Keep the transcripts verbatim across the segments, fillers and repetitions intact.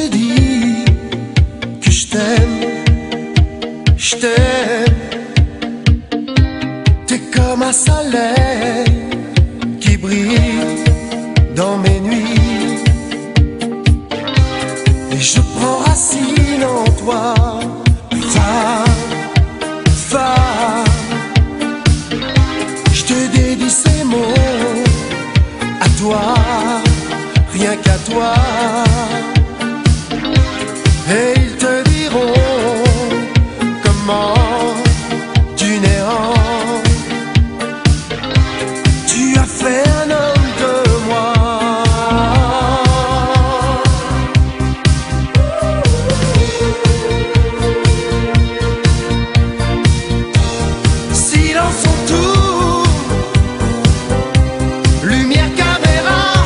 te dis que je t'aime, je t'aime. T'es comme un soleil qui brille dans mes nuits, et je prends racine en toi. Femme, femme, je te dédie ces mots à toi, rien qu'à toi. Et ils te diront comment du néant tu as fait un homme de moi. Silence autour, lumière, caméra,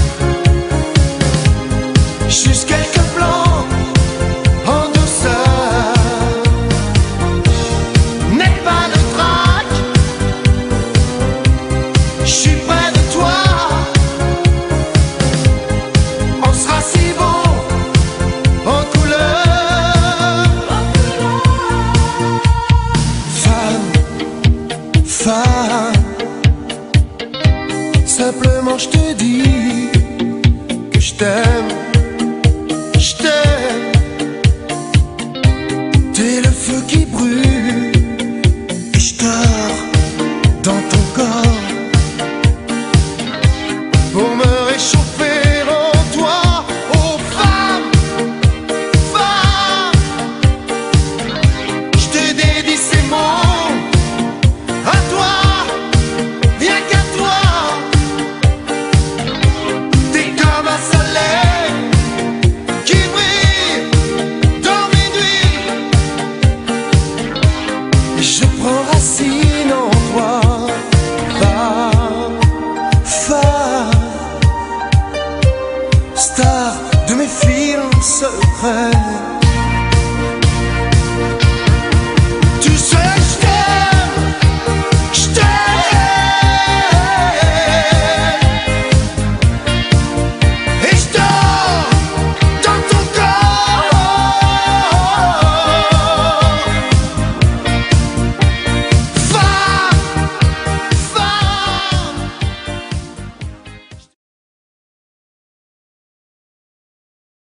juste quelques plans en douceur. N'aie pas de trac, je suis près de toi. On sera si bon en couleur. Femme, femme, simplement je te dis que je t'aime, je t'aime. T'es le feu qui brûle et je dors dans ton corps pour me réchauffer en toi. Oh femme, femme, je te dédie ces mots à toi, rien qu'à toi. T'es comme un soleil qui brille dans mes nuits, et je prends racine en toi. Femme, femme, star de mes films secrets.